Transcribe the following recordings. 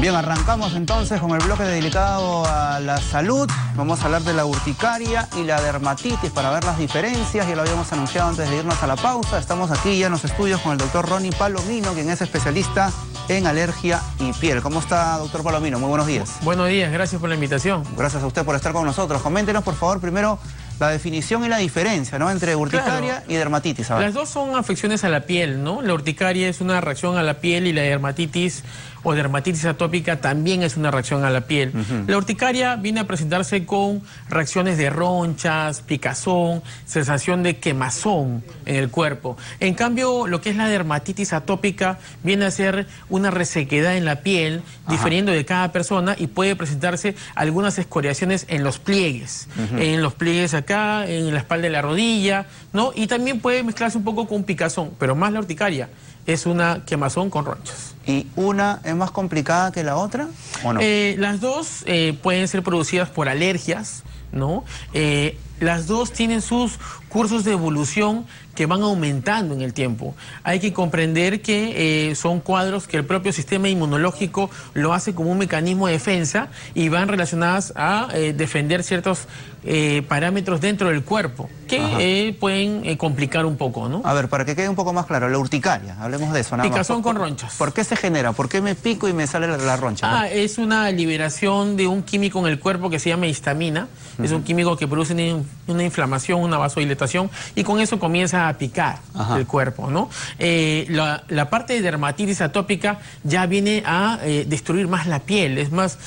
Bien, arrancamos entonces con el bloque dedicado a la salud. Vamos a hablar de la urticaria y la dermatitis para ver las diferencias. Ya lo habíamos anunciado antes de irnos a la pausa. Estamos aquí ya en los estudios con el doctor Ronnie Palomino, quien es especialista en alergia y piel. ¿Cómo está, doctor Palomino? Muy buenos días. Buenos días, gracias por la invitación. Gracias a usted por estar con nosotros. Coméntenos, por favor, primero la definición y la diferencia, ¿no?, entre urticaria y dermatitis. Las dos son afecciones a la piel, ¿no? La urticaria es una reacción a la piel y la dermatitis o dermatitis atópica también es una reacción a la piel. La urticaria viene a presentarse con reacciones de ronchas, picazón, sensación de quemazón en el cuerpo. En cambio, lo que es la dermatitis atópica viene a ser una resequedad en la piel, diferiendo de cada persona, y puede presentarse algunas escoriaciones en los pliegues, en los pliegues acá, en la espalda de la rodilla, ¿no? Y también puede mezclarse un poco con picazón, pero más la urticaria es una quemazón con ronchas. ¿Y una es más complicada que la otra o no? Las dos pueden ser producidas por alergias, ¿no? Las dos tienen sus cursos de evolución que van aumentando en el tiempo. Hay que comprender que son cuadros que el propio sistema inmunológico lo hace como un mecanismo de defensa y van relacionadas a defender ciertos parámetros dentro del cuerpo que pueden complicar un poco, ¿no? A ver, para que quede un poco más claro, la urticaria, hablemos de eso. Picazón con ronchas. ¿Por qué se genera? ¿Por qué me pico y me sale la roncha, ¿no? Es una liberación de un químico en el cuerpo que se llama histamina. Es un químico que produce una inflamación, una vasodilatación, y con eso comienza a picar el cuerpo, ¿no? La parte de dermatitis atópica ya viene a destruir más la piel, es más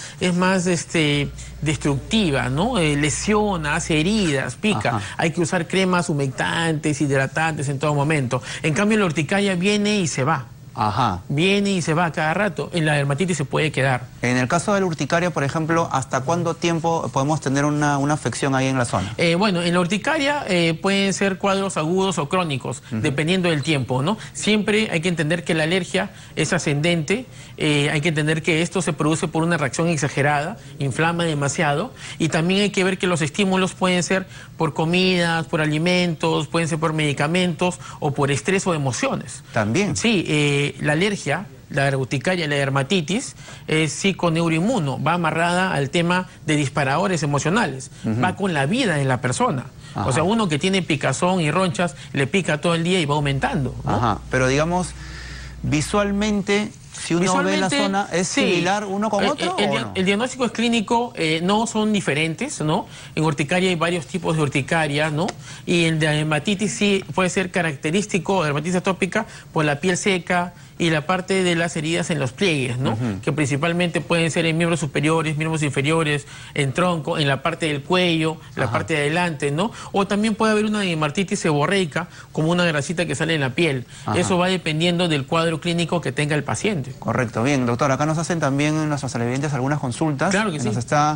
destructiva, ¿no? Lesiona, hace heridas, pica. Hay que usar cremas humectantes, hidratantes en todo momento. En cambio, la urticaria viene y se va. Viene y se va cada rato. En la dermatitis se puede quedar. En el caso de la urticaria, por ejemplo, ¿hasta cuánto tiempo podemos tener una afección ahí en la zona? Bueno, en la urticaria pueden ser cuadros agudos o crónicos, dependiendo del tiempo, ¿no? Siempre hay que entender que la alergia es ascendente, hay que entender que esto se produce por una reacción exagerada, inflama demasiado, y también hay que ver que los estímulos pueden ser por comidas, por alimentos, pueden ser por medicamentos o por estrés o emociones. También. Sí, la alergia, la urticaria y la dermatitis es psiconeuroinmuno, va amarrada al tema de disparadores emocionales, va con la vida de la persona. O sea, uno que tiene picazón y ronchas le pica todo el día y va aumentando, ¿no? Pero digamos, visualmente, si uno ve la zona, ¿es similar uno con otro? El diagnóstico es clínico, no son diferentes, ¿no? En urticaria hay varios tipos de urticaria, ¿no? Y en dermatitis sí puede ser característico, dermatitis atópica, por la piel seca y la parte de las heridas en los pliegues, ¿no? Que principalmente pueden ser en miembros superiores, miembros inferiores, en tronco, en la parte del cuello, la parte de adelante, ¿no? O también puede haber una dermatitis seborreica, como una grasita que sale en la piel. Eso va dependiendo del cuadro clínico que tenga el paciente. Correcto, bien, doctor. Acá nos hacen también nuestros televidentes algunas consultas. Claro que sí. Nos está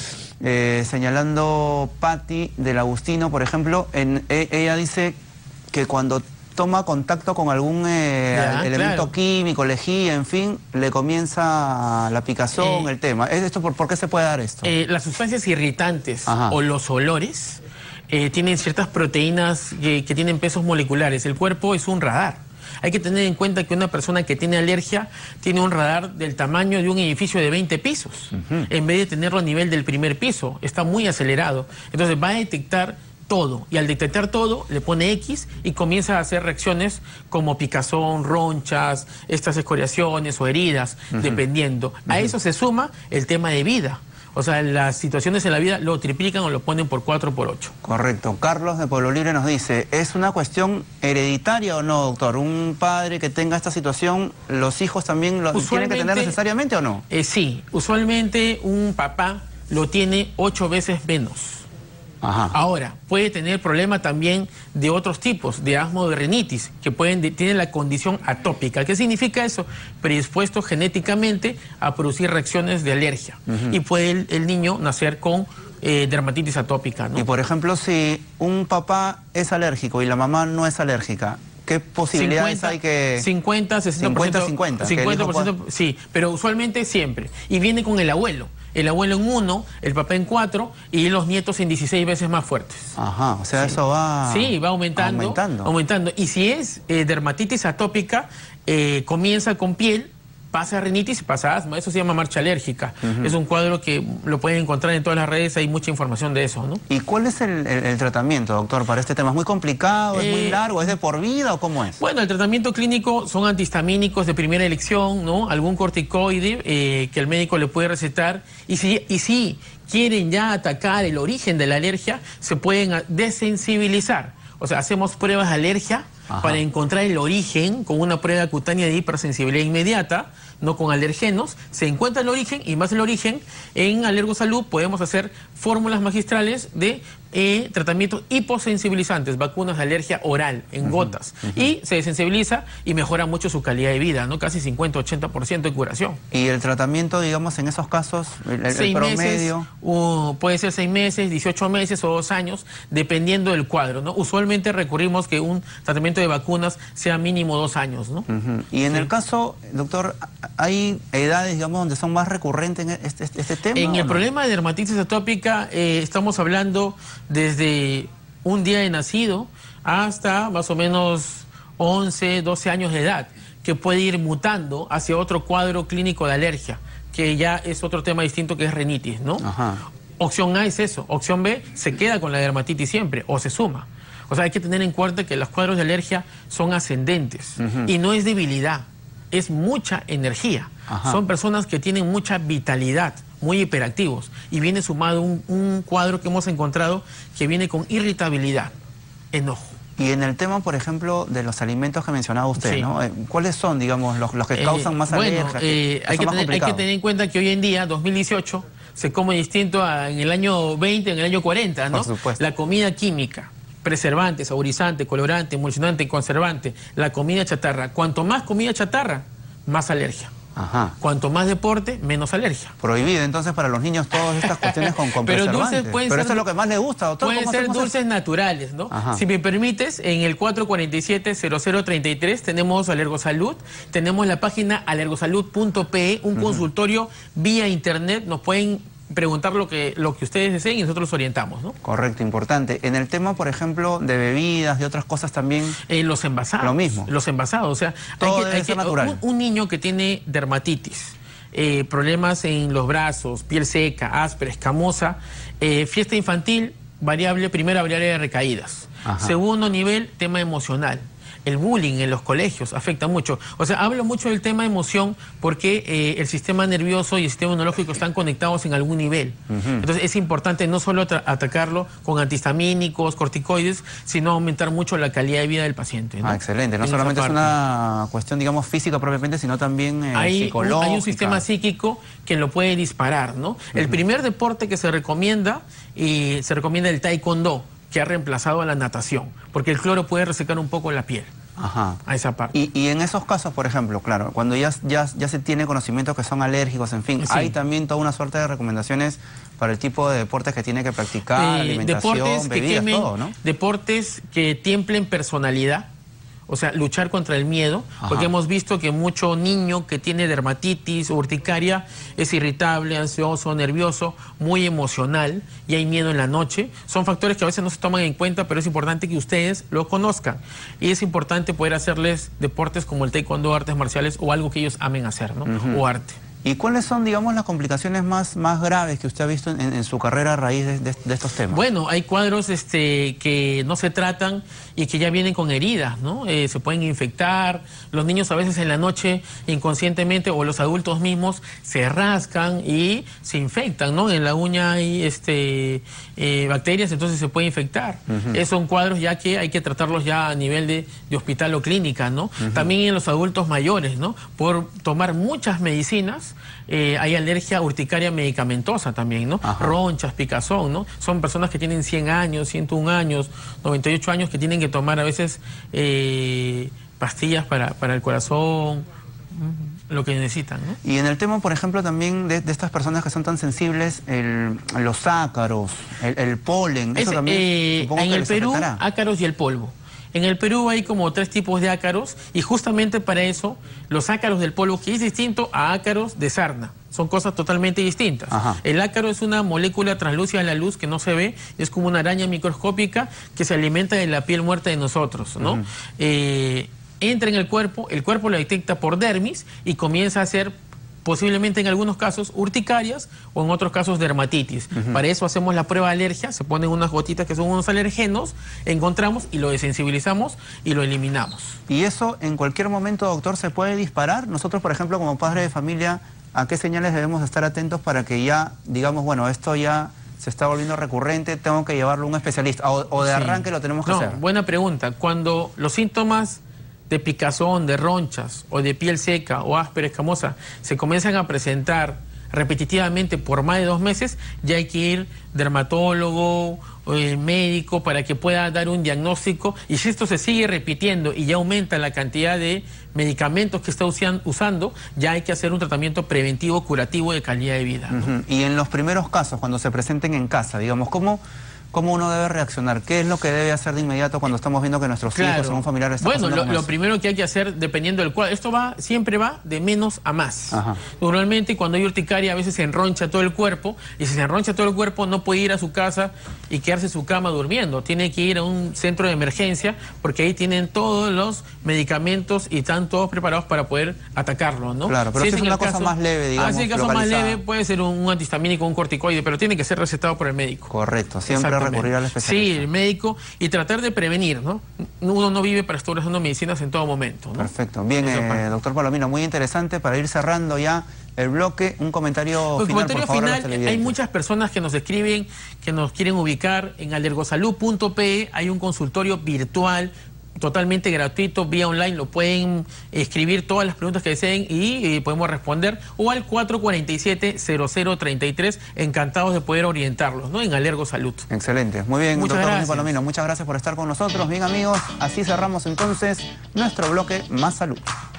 señalando Patti del Agustino, por ejemplo. Ella dice que cuando toma contacto con algún elemento químico, lejía, en fin, le comienza la picazón, el tema. ¿Esto por qué se puede dar esto? Las sustancias irritantes o los olores tienen ciertas proteínas que tienen pesos moleculares. El cuerpo es un radar. Hay que tener en cuenta que una persona que tiene alergia tiene un radar del tamaño de un edificio de 20 pisos, en vez de tenerlo a nivel del primer piso. Está muy acelerado. Entonces va a detectar todo, y al detectar todo le pone X y comienza a hacer reacciones como picazón, ronchas, estas escoriaciones o heridas, dependiendo. A eso se suma el tema de vida. O sea, las situaciones en la vida lo triplican o lo ponen por 4 por 8. Correcto. Carlos de Pueblo Libre nos dice, ¿es una cuestión hereditaria o no, doctor? ¿Un padre que tenga esta situación, los hijos también lo tienen que tener necesariamente o no? Sí, usualmente un papá lo tiene 8 veces menos. Ahora, puede tener problema también de otros tipos, de asma o de rinitis, que tienen la condición atópica. ¿Qué significa eso? Predispuesto genéticamente a producir reacciones de alergia. Y puede el niño nacer con dermatitis atópica, ¿no? Y por ejemplo, si un papá es alérgico y la mamá no es alérgica, ¿qué posibilidades hay que...? 50, 60%. 50, 50%, sí, pero usualmente siempre. Y viene con el abuelo. El abuelo en 1, el papá en 4 y los nietos en 16 veces más fuertes. O sea, eso va... Sí, va aumentando. Y si es dermatitis atópica, comienza con piel, pasa rinitis y pasa asma. Eso se llama marcha alérgica. Es un cuadro que lo pueden encontrar en todas las redes, hay mucha información de eso, ¿no? ¿Y cuál es el tratamiento, doctor, para este tema? ¿Es muy complicado, es muy largo, es de por vida o cómo es? Bueno, el tratamiento clínico son antihistamínicos de primera elección, ¿no? Algún corticoide que el médico le puede recetar. Y si quieren ya atacar el origen de la alergia, se pueden desensibilizar. O sea, hacemos pruebas de alergia para encontrar el origen con una prueba cutánea de hipersensibilidad inmediata, no con alergenos. Se encuentra el origen y más el origen. En Alergosalud podemos hacer fórmulas magistrales de tratamientos hiposensibilizantes, vacunas de alergia oral en gotas. Y se desensibiliza y mejora mucho su calidad de vida, ¿no? Casi 50-80% de curación. ¿Y el tratamiento, digamos, en esos casos, el promedio? Puede ser 6 meses, 18 meses o 2 años, dependiendo del cuadro, ¿no? Usualmente recurrimos que un tratamiento de vacunas sea mínimo 2 años, ¿no? Y en el caso, doctor, ¿hay edades, digamos, donde son más recurrentes en este tema? En el problema de dermatitis atópica estamos hablando desde un día de nacido hasta más o menos 11, 12 años de edad, que puede ir mutando hacia otro cuadro clínico de alergia, que ya es otro tema distinto, que es rinitis, ¿no? Opción A es eso, opción B se queda con la dermatitis siempre o se suma. O sea, hay que tener en cuenta que los cuadros de alergia son ascendentes y no es debilidad, es mucha energía. Son personas que tienen mucha vitalidad, muy hiperactivos, y viene sumado un cuadro que hemos encontrado que viene con irritabilidad, enojo. Y en el tema, por ejemplo, de los alimentos que mencionaba usted, ¿no? ¿Cuáles son, digamos, los que causan más alergia? Hay que tener en cuenta que hoy en día, 2018, se come distinto en el año 20, en el año 40, ¿no? Por supuesto. La comida química, preservante, saborizante, colorante, emulsionante, conservante, la comida chatarra. Cuanto más comida chatarra, más alergia. Cuanto más deporte, menos alergia. Prohibido entonces para los niños todas estas cuestiones con preservantes. Pero eso es lo que más les gusta, doctor. Pueden ser dulces naturales, ¿no? Si me permites, en el 447-0033 tenemos Alergosalud, tenemos la página alergosalud.pe, un consultorio vía internet, nos pueden preguntar lo que ustedes deseen y nosotros los orientamos, ¿no? Correcto, importante. En el tema, por ejemplo, de bebidas, de otras cosas también... los envasados. Lo mismo. Los envasados, o sea... Todo debe ser natural. Un niño que tiene dermatitis, problemas en los brazos, piel seca, áspera, escamosa, fiesta infantil, primera variable de recaídas. Segundo nivel, tema emocional. El bullying en los colegios afecta mucho. O sea, hablo mucho del tema emoción porque el sistema nervioso y el sistema inmunológico están conectados en algún nivel. Entonces es importante no solo atacarlo con antihistamínicos, corticoides, sino aumentar mucho la calidad de vida del paciente, ¿no? Excelente. No solamente es una cuestión, digamos, física propiamente, sino también psicológica. Hay un sistema psíquico que lo puede disparar, ¿no? El primer deporte que se recomienda el taekwondo, que ha reemplazado a la natación, porque el cloro puede resecar un poco la piel. A esa parte. Y en esos casos, por ejemplo, claro, cuando ya se tiene conocimiento que son alérgicos, en fin, hay también toda una suerte de recomendaciones para el tipo de deportes que tiene que practicar, alimentación, bebidas, todo, ¿no? Deportes que tiemplen personalidad. O sea, luchar contra el miedo, porque hemos visto que mucho niño que tiene dermatitis o urticaria es irritable, ansioso, nervioso, muy emocional, y hay miedo en la noche. Son factores que a veces no se toman en cuenta, pero es importante que ustedes lo conozcan. Y es importante poder hacerles deportes como el taekwondo, artes marciales, o algo que ellos amen hacer, ¿no? O arte. ¿Y cuáles son, digamos, las complicaciones más graves que usted ha visto en su carrera a raíz de estos temas? Bueno, hay cuadros que no se tratan y que ya vienen con heridas, ¿no? Se pueden infectar. Los niños a veces en la noche inconscientemente, o los adultos mismos, se rascan y se infectan, ¿no? En la uña hay bacterias, entonces se puede infectar. Son cuadros ya que hay que tratarlos ya a nivel de hospital o clínica, ¿no? También en los adultos mayores, ¿no? Por tomar muchas medicinas, hay alergia urticaria medicamentosa también, ¿no? Ronchas, picazón, ¿no? Son personas que tienen 100 años, 101 años, 98 años, que tienen que tomar a veces pastillas para el corazón, lo que necesitan, ¿no? Y en el tema, por ejemplo, también de estas personas que son tan sensibles, los ácaros, el polen, eso también supongo en que el les Perú, afectará. ácaros y el polvo. En el Perú hay como 3 tipos de ácaros, y justamente para eso los ácaros del polvo, que es distinto a ácaros de sarna, son cosas totalmente distintas. El ácaro es una molécula translúcida a la luz que no se ve, es como una araña microscópica que se alimenta de la piel muerta de nosotros, ¿no? entra en el cuerpo lo detecta por dermis y comienza a hacer posiblemente en algunos casos urticarias o en otros casos dermatitis. Para eso hacemos la prueba de alergia, se ponen unas gotitas que son unos alergenos, encontramos y lo desensibilizamos y lo eliminamos. ¿Y eso en cualquier momento, doctor, se puede disparar? Nosotros, por ejemplo, como padres de familia, ¿a qué señales debemos estar atentos para que ya, digamos, bueno, esto ya se está volviendo recurrente, tengo que llevarlo a un especialista o de arranque lo tenemos que hacer? Buena pregunta. Cuando los síntomas de picazón, de ronchas o de piel seca o áspera escamosa se comienzan a presentar repetitivamente por más de 2 meses, ya hay que ir dermatólogo o médico para que pueda dar un diagnóstico, y si esto se sigue repitiendo y ya aumenta la cantidad de medicamentos que está usando, ya hay que hacer un tratamiento preventivo, curativo de calidad de vida, ¿no? Y en los primeros casos, cuando se presenten en casa, digamos, ¿cómo uno debe reaccionar? ¿Qué es lo que debe hacer de inmediato cuando estamos viendo que nuestros hijos o un familiar está pasando con eso? Lo primero que hay que hacer, dependiendo del cuadro, esto siempre va de menos a más. Normalmente cuando hay urticaria a veces se enroncha todo el cuerpo, y si se enroncha todo el cuerpo no puede ir a su casa y quedarse en su cama durmiendo. Tiene que ir a un centro de emergencia porque ahí tienen todos los medicamentos y están todos preparados para poder atacarlo, ¿no? Claro, pero si es una cosa más leve, digamos, si es caso más leve, puede ser un antihistamínico, un corticoide, pero tiene que ser recetado por el médico. Correcto, siempre recurrir al especialista. Sí, el médico, y tratar de prevenir, ¿no? Uno no vive para estar usando medicinas en todo momento, ¿no? Perfecto. Bien, doctor Palomino, muy interesante. Para ir cerrando ya el bloque, un comentario final, por favor, a los televidentes. Hay muchas personas que nos escriben, que nos quieren ubicar en alergosalud.pe. Hay un consultorio virtual totalmente gratuito, vía online, lo pueden escribir todas las preguntas que deseen y podemos responder, o al 447-0033, encantados de poder orientarlos, ¿no? En Alergo Salud. Excelente, muy bien, doctor Palomino, muchas gracias por estar con nosotros. Bien, amigos, así cerramos entonces nuestro bloque Más Salud.